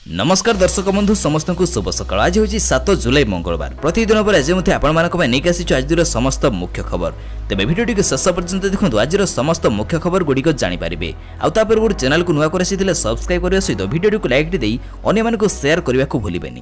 नमस्कार दर्शक बंधु समस्त को शुभ सकाळ। आज हूँ 7 जुलाई मंगलवार। प्रतिदिन पर आज आसी आज समस्त मुख्य खबर। तेज भिडियो के शेष पर्यंत देखो आज समस्त मुख्य खबर गुड़िक जानीपारे। आउे चैनल को नुआ कर सब्सक्राइब करने सहित भिडियो को लाइक दे अन्य शेयर करने को भूलें।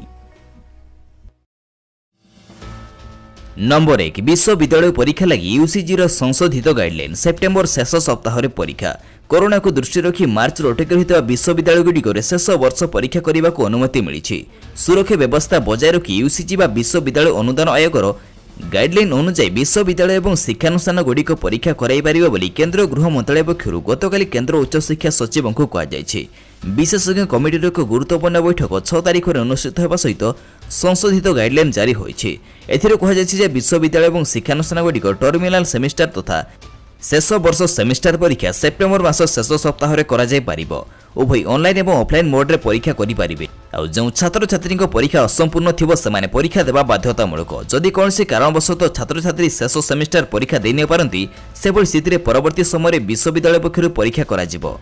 नंबर 1 विश्वविद्यालय परीक्षा लगी यूसीजी संशोधित गाइडलाइन। सेप्टेम्बर शेष सप्ताह परीक्षा। कोरोना को दृष्टि रखी मार्च अटक रही विश्वविद्यालय गुड़िक शेष वर्ष परीक्षा करने को अनुमति मिली। सुरक्षा व्यवस्था बजाय रखी यूसीजी विश्वविद्यालय अनुदान आयोगर गाइडलाइन अनुसार विश्वविद्यालय और शिक्षानुष्ठान गुड़िक परीक्षा कराई केन्द्र गृह मंत्रालय पक्षर गतकाली केन्द्र उच्च शिक्षा सचिव को कहुई। विशेषज्ञ कमिटर एक गुरुत्वपूर्ण बैठक 6 तारिख में अनुष्ठित होगा सहित संशोधित गाइडलाइन जारी होती। एवं विश्वविद्यालय और शिक्षानुष्ठान गुड़िक टर्मिनाल सेमिस्टर तथा शेष वर्ष सेमिस्टर परीक्षा सेप्टेम्बर मास शेष सप्ताह उभय ऑनलाइन और ऑफलाइन मोड रे परीक्षा करेंगे। जो छात्र छात्री परीक्षा असंपूर्ण थी से परीक्षा देवा बाध्यतामूलक। जदि कौन कारणवशत छात्र छात्री शेष सेमिस्टर परीक्षा दे नहीं पारती से स्थिति परवर्ती समय विश्वविद्यालय पक्षर परीक्षा करा।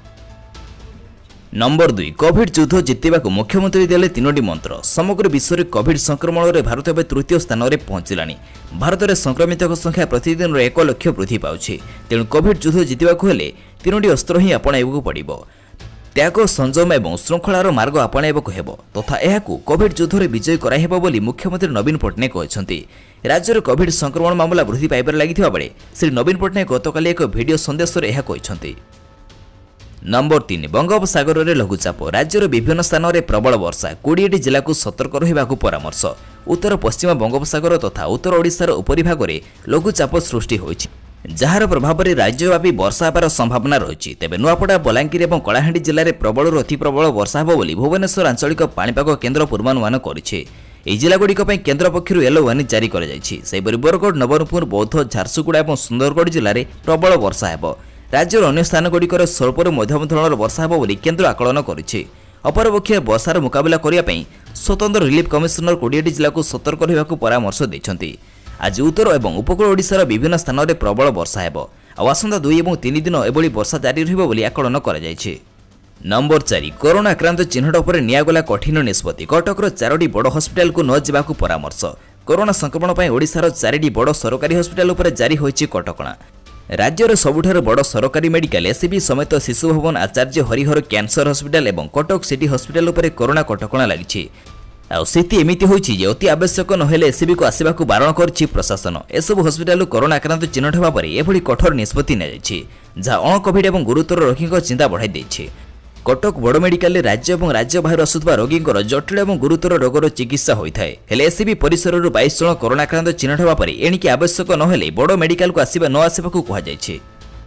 नंबर 2 कोविड युद्ध जितवा मुख्यमंत्री देले 3टी मंत्र। समग्र विश्व में कोविड संक्रमण में भारत एवं तृतीय स्थान में पहुंचला। भारत में संक्रमित संख्या प्रतिदिन 1 लाख वृद्धि पाଉଛି। तेणु कोविड युद्ध जितवा 3टी अस्त्र ही आपणाइबा पड़ो। त्याग संयम और श्रृंखलार मार्ग आपणाइबा हेब तथा यह कोविड युद्ध में विजय कराइब बोली मुख्यमंत्री नवीन पट्टनायक कहते। राज्य में कोविड संक्रमण मामला वृद्धि पाइबार लगी श्री नवीन पट्टनायक गतकाली एक वीडियो संदेश में कहते। नंबर 3 बंगोपसागर में लघुचाप। राज्यर विभिन्न स्थान में प्रबल वर्षा। 20टी जिला को सतर्क रहा परामर्श। उत्तर पश्चिम बंगोपसागर तथा उत्तर ओडिशार उपरिभाग में लघुचाप सृष्टि होइछि, जार प्रभाव में राज्यव्यापी वर्षा होबार संभावना रही। तेज नुआपड़ा बलांगीर और कलाहांडी जिले में प्रबल अति प्रबल वर्षा होब बोली भुवनेश्वर आंचलिक पाणीपाग केन्द्र पूर्वानुमान करिछि। ଏହି ଜିଲ୍ଲାଗୁଡ଼ିକ ପାଇଁ କେନ୍ଦ୍ର ପକ୍ଷରୁ ୟେଲୋ ୱାର୍ଣ୍ଣିଂ ଜାରି କରାଯାଇଛି। ସେହିପରି ବରଗଡ଼, ନବରଙ୍ଗପୁର, ବୌଦ୍ଧ, ଝାରସୁଗୁଡ଼ା ଏବଂ ସୁନ୍ଦରଗଡ଼ ଜିଲ୍ଲାରେ ପ୍ରବଳ ବର୍ଷା ହେବ। राज्यर अन्य स्थानगुड़िकर स्वल्पर मध्यम धरणर वर्षा होब बोली केन्द्र आकलन करिछि। अपरपक्षे वर्षार मुकाबला करने स्वतंत्र रिलीफ कमिशनर 20टी जिला को सतर्क रहा परामर्श देइछन्ति। आज उत्तर और उपकूल ओडिशार विभिन्न स्थान में प्रबल वर्षा हेब। आसंता 2 और 3 दिन एभली वर्षा जारी रहिबो बोली आकलन कराଯାଇଛି। नंबर 4 कोरोना आक्रांत चिन्हट पर नियागला कठिन निष्पत्ति। कटकर 4टी बड़ हस्पिटाल को न जाबाकू परामर्श। कोरोना संक्रमण पर ओडिशार 4टी बड़ सरकारी हस्पिटाल पर जारी होइछि कटकणा। राज्यर सबुठार बड़ सरकारी मेडिकल एससीबी समेत शिशु भवन, आचार्य हरिहर कैंसर हस्पिटाल और कटक सिटी हस्पिटाल पर कोरोना कटकणा लगी। स्थिति एमती होती अति आवश्यक नहेले एससीबी को आसवाक बारण कर प्रशासन। एसबू हस्पिटाल कोरोना आक्रांत चिन्हट होगा पर एभली कठोर निष्पत्ति जहाँ अण कोविड और गुरुतर रोगी चिंता बढ़ाई देछि। कटक बड़ मेडिकल राज्य और राज्य बाहर आसुवा रोगी जटिल और गुरुतर रोगर चिकित्सा होता है। एससीबी परिसर 22 जन कोरोना आक्रांत चिन्हट होगा पर एणिकी आवश्यक नहेले बड़ मेडिकल को आसवा न आसवाक कहुई।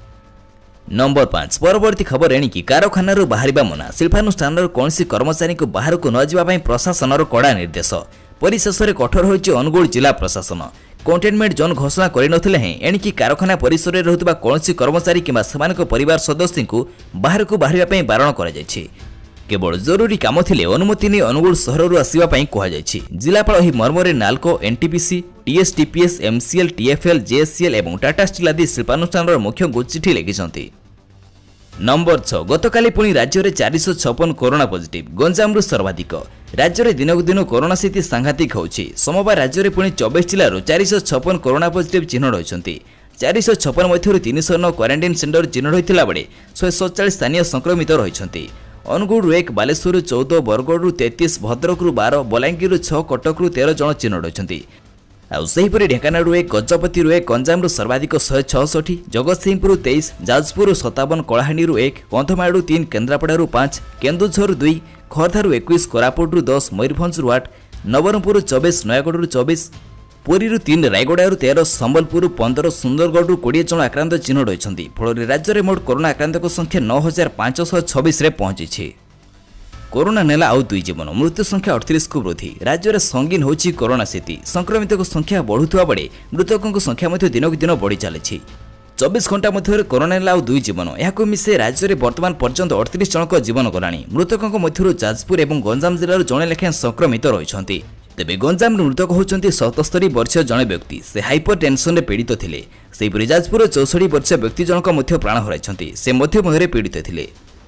नंबर 5 परवर्ती खबर एणिकी कारखाना बाहर मना। शिल्पानुष्ठान कौन कर्मचारी को बाहर को न जावाई प्रशासन कड़ा निर्देश। परिशेष में कठोर होइछि अनुगुल जिला प्रशासन। कंटेनमेंट जोन घोषणा करनथिले हैं एणिकी कारखाना परिसर में रहुतबा कौनसी कर्मचारी किंबा सेमानक परिवार सदस्य को बाहर को बाहर बारण करा जायछि। केवल जरूरी काम थिले अनुमति नहीं अनुगुल सहर आसवा कहुई। जिलापाल एही मर्मरे NALCO, NTPC, TSTPS, MCL, TFL, JSCL और टाटा स्टील आदि शिल्पानुष्ठान मुख्य को चिठी लिखिछन्ति। नंबर 6 गतकाली पुणी राज्य में 456 कोरोना पॉजिटिव। गंजाम सर्वाधिक। राज्य में दिनक दिन कोरोना स्थिति सांघातिक होछि। सोमवार राज्य में पुणी 24 जिलूर 456 कोरोना पॉजिटिव चिन्हट होइछन्ति। 456 मध्य 309 क्वारंटाइन सेंटर चिन्हट होइतिला बेले 147 स्थानीय संक्रमित रहिछन्ति। अनुगुल 1, बालेश्वर 14, बरगढ़ 33, भद्रक 12, बलांगीर 6, कटक 13 जन चिन्हट होइछन्ति। सेहीपरि ढेंकानाळु 1, गजपति 1, गंजाम सर्वाधिक 166, जगतसिंहपुर 23, जाजपुर 57, कलाहांडी 1, कंधमाल 3, केन्द्रापड़ा 5, केन्दुझर 2, खर्धार 21, कोरापुट 10, मयूरभंज 8, नवरंगपुर 24, नयागढ़ 24, पुरी 3, रायगड़ा 13, संबलपुर 15, सुंदरगढ़ 20 जन आक्रांत चिन्हट होइछन्ति। फल राज्य में मोट कोरोना आक्रांत संख्या 9526 पहुंची। कोरोना नेला आउ 2 जीवन। मृत्यु संख्या 38 को वृद्धि। राज्य में संगीन होची कोरोना स्थिति। संक्रमित संख्या बढ़ुवा बेले मृतकों संख्या दिनक दिन बढ़ी चली। 24 घंटा मध्य कोरोना नेला आउ 2 जीवन। यह मिसे राज्य में वर्तमान पर्यंत 38 जनक जीवन गलानी। मृतकों मध्य जाजपुर और गंजाम जिलार जड़े लेखाएं संक्रमित रही। तेज गंजाम मृतक होती 77 वर्षीय जड़े व्यक्ति। से हाइपर टेंशन पीड़ित थे। सेहीपरि जाजपुर 64 वर्षीय व्यक्ति जनक प्राण हराई से मध्यमय पीड़ित थे।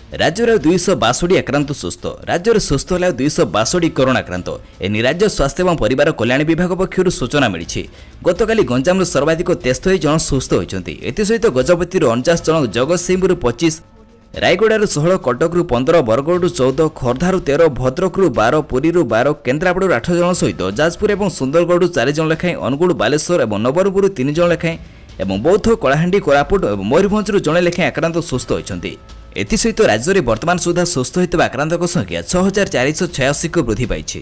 राज्यर 262 आक्रांत सुस्थ राज्य सुस्थ है 262 कोरोना आक्रांत एने राज्य स्वास्थ्य और परिवार कल्याण विभाग पक्षर सूचना मिली गतकाली गंजाम सर्वाधिक 63 जन सुस्थ होती एसत गजपति 49 जन जगतसिंहपुर 25 रायगड़ा 16 कटक 15 बरगढ़ 14 खोर्धा 13 भद्रक 12 पुरी 12 केन्द्रापड़ 8 जन सहित जाजपुर और सुंदरगढ़ 4 जन लेखाएं अनुगुल बालेश्वर और नवरंगपुर 3 जन लेखाएं और बौद्ध कलाहांडी कोरापुट और मयूरभंज जड़े लेखाएं आक्रांत सुस्थ होती एसत राज्य में वर्तमान सुधा सुस्थ होता आक्रांत संख्या 6486 को वृद्धि पाई।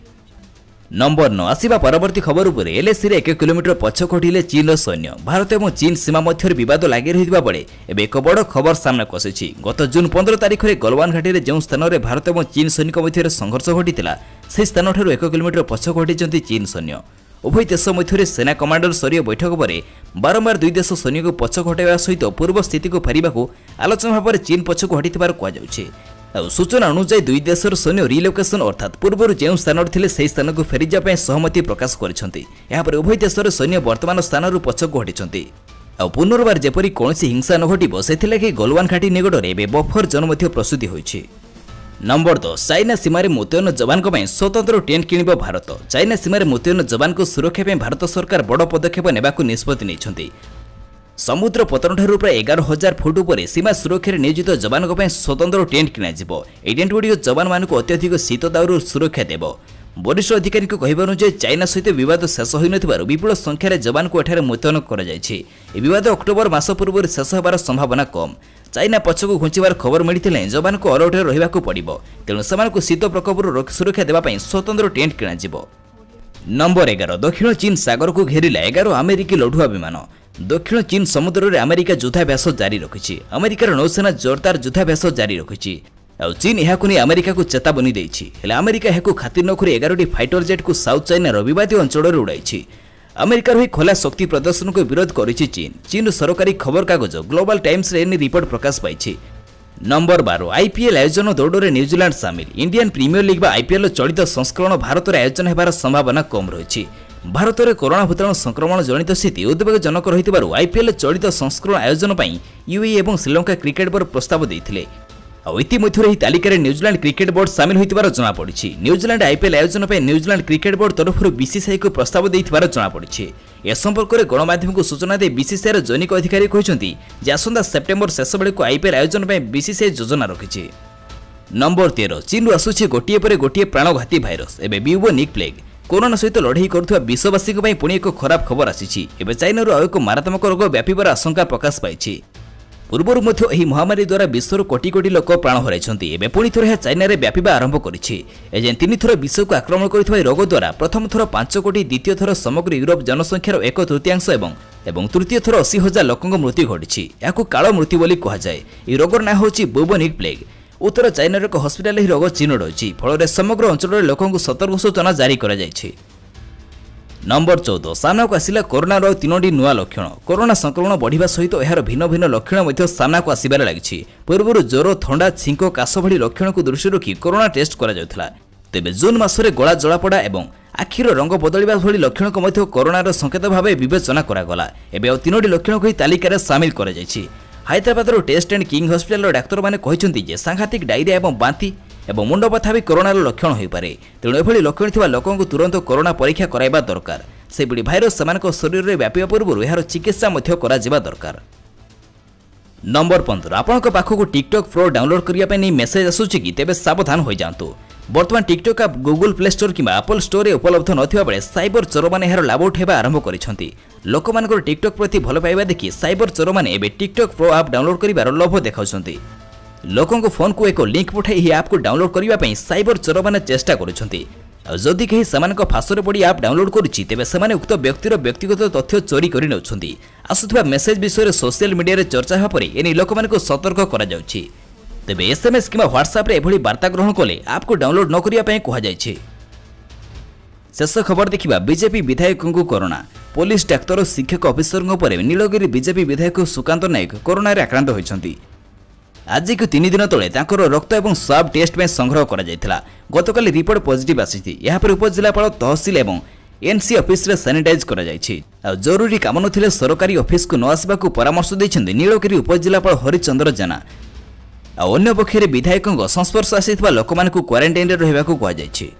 नंबर 9 आसिबा परवर्ती खबर उपर एलएसी 1 किलोमीटर पछक हटिले चीन सैन्य भारत और चीन सीमा मध्य विवाद लगी रही बेले एवं एक बड़ खबर सामना आसी गत जून 15 तारिख में गलवान घाटी में जो स्थान में भारत और चीन सैनिक मध्य संघर्ष घटी से स्थान 1 किलोमीटर पछक हटी चीन सैन्य उभय देश मध्य सेना कमांडर स्तरीय बैठक पर बारंबार दुई देश सैन्य को पछक हटाइवा सहित पूर्व स्थिति को फेरने को आलोचना भाव में चीन पछक हटी कहुच्छे सूचना अनुसार दुई देशर सैन्य रिलोकेशन अर्थात पूर्व जो स्थान थे से स्थान को फेरी जाए सहमति प्रकाश कर उभय देशर सैन्य वर्तमान स्थान पछक हटी पुनर्बार जेपरी कौन हिंसा न घटो से गलवान घाटी निकट में बफर जोन प्रस्तुति होती। नंबर 10 चाइना सीमार मुतयन जवान स्वतंत्र टेंट किणव भारत चाइना सीमार मुतयन जवान को सुरक्षा भारत सरकार बड़ पदक्षेप नेबाकु निष्पत्ति नहीं समुद्र पतन ठारू प्राय 11,000 फुट पर सीमा सुरक्षा नियोजित जवान स्वतंत्र टेंट किण टेंट गुड़िक जवान मानक अत्यधिक शीत दाउर सुरक्षा देव वरिष्ठ अधिकारी कहनुसार चाइना सहित विवाद शेष हो विपुल संख्यार जवान को एठारे मुतयन कर विवाद अक्टोबर मास पूर्व शेष होबार संभावना कम चाइना पछक घुंचार खबर मिलते जवान को अलर्ट रहा पड़ो तेणु से शीत प्रकोपर सुरक्षा देवाई स्वतंत्र टेंट किण। नंबर 11 दक्षिण चीन सागर को घेरिला 11 अमेरिकी लढुआ विमान दक्षिण चीन समुद्र में अमेरिका युद्धाभ्यास जारी रखी अमेरिकार नौसेना जोरदार युद्धाभ्यास जारी रखी चीन यह अमेरिका को चेतावनी देछि अमेरिका यह खातिर न करी 11टी फाइटर जेट को साउथ चाइनार विवादी अंचल उड़ाई अमेरिकार ही खोला शक्ति प्रदर्शन को विरोध करिछि चीन सरकारी खबर कागज ग्लोबल टाइम्स रे रिपोर्ट प्रकाश पाई। नंबर 12 आईपीएल आयोजन दौड़ में न्यूजीलैंड सामिल इंडियन प्रीमियर लीग आईपीएल चलित संस्करण भारत में आयोजन होबार संभावना कम रही भारत में कोरोना भूताणु संक्रमण जनित स्थिति उद्वेगजनक रही आईपीएल चलित संस्करण आयोजन पर यूएई और श्रीलंका क्रिकेट बोर्ड प्रस्ताव देते इतिमध्य ही तालिकार न्यूजीलैंड क्रिकेट बोर्ड सामिल होइतिबार जनापड़ी न्यूजीलैंड आईपीएल आयोजन पर न्यूजीलैंड क्रिकेट बोर्ड तरफ बीसीसीआई को प्रस्ताव देइथिबार जनापड़ी ए संपर्क में गणमाध्यम को सूचना दे बीसीसीआई जैनिक अधिकारी कहते आसंता सेप्टेम्बर शेष बेले को आईपीएल आयोजन पर बीसीसीआई योजना रखी। नंबर 13 चीन आसुछि गोटिए पर गोटिए प्राणघाती भाइरस एबे ब्यूबोनिक प्लेग कोरोना सहित लड़ाई करुवा विश्ववासी पुणी एक खराब खबर आसी चाइना एक मारात्मक रोग व्यापार आशंका प्रकाश पाई पूर्वर महामारी द्वारा विश्वर कोटी कोटी लोक प्राण हराई पुणी थर चाइना व्यापा आरंभ करें तीन थर विश्व को आक्रमण कर रोग द्वारा प्रथम थर 5 कोटी द्वितीय थर समग्र यूरोप जनसंख्यार 1/3 एवं तृतीय थर 80,000 लोक मृत्यु घटी काल मृत्यु बोली कहुए यह रोगर ना हूँ ब्यूबोनिक प्लेग उत्तर चाइनार एक हस्पिटाल ही रोग चिन्हट होती फल समग्र अंचल लोक सतर्क सूचना जारी कर। नंबर 14 सामना को आसिला कोरोनार 3टी नुआ लक्षण कोरोना संक्रमण बढ़िबा सहित यार भिन्न भिन्न लक्षण सामना को आसबार लगी पूर्व ज्वर थंडा छिंक काश भली लक्षण को दृष्टि रखी कोरोना टेस्ट करा तेबे जून मासरे गला जलापड़ा एवं आखिर रंग बदलवा भली लक्षण को कोरोनार संकेत भाव विवेचना करागला एवं 3टी लक्षण को तालिकार सामिल कर Hyderabad test and king hospital doctor मैंने कहते सांघातिक डायरिया एवं बांति एवं मुंड बथा भी कोरोनार लक्षण हो पारे तेणु एभली लक्षण थिबा लोकों को तुरंत कोरोना परीक्षा कराइबा दरकार से बुढ़ी भाइरस सेमानक शरीर में व्यापिबा पूर्व यार चिकित्सा मध्य करा जिबा दरकार। नंबर 15 आपनक पाखक टिकटॉक प्रो डाउनलोड करिया नहीं मेसेज आसुछि कि तेबे सावधान हो जातु बर्तमान टिकटॉक आप गूगल प्ले स्टोर किंबा एप्पल स्टोर रे उपलब्ध नथिबा बेले साइबर चोर माने यार लाभ उठाइबा आरंभ करिसंती लोकमानकर टिकटॉक प्रति भल पाइबा देखि साइबर चोर माने एबे टिकटॉक प्रो ऐप डाउनलोड करिबार लोभ देखाउसंती लोकों को फोन को एक लिंक पठाई यह ऐप को डाउनलोड करने साइबर चोर मैंने चेष्टा करुछंती जदि कहीं सेमानक फासरे पड़ी ऐप डाउनलोड करुछि तेबे सेमाने उक्त व्यक्तिर व्यक्तिगत तथ्य चोरी करि नउछंती आसुथबा मेसेज विषय सोशल मीडिया रे चर्चा हेबा परे एनी लोकमानक सतर्क करा जाउछि तेबे एसएमएस किंबा व्हाट्सएप रे एभली वार्ता ग्रहण कले ऐप को डाउनलोड न करिया पय कहा जायछि। शेष खबर देखिबा बीजेपी विधायकों को कोरोना पुलिस डाक्तर शिक्षक अफिसर पर नीलगिरी बीजेपी विधायक सुकांत नायक कोरोना रे आक्रांत होइछंती आज को 3 दिन तले रक्त और स्वाब टेस्ट में संग्रह करा गतकाली रिपोर्ट पॉजिटिव आसी यापर उपजिलापाल तहसिल और एनसी ऑफिस रे सैनिटाइज करा जरूरी काम नथिले सरकारी ऑफिस को न आसबाकू परामर्श दैछन्ती नीलगिरी उपजिलापाल हरिचंद्र जेना अन्य पक्षरे विधायकों संस्पर्श आसी लोक क्वारंटाइन रहा कहुଯାଇଛି।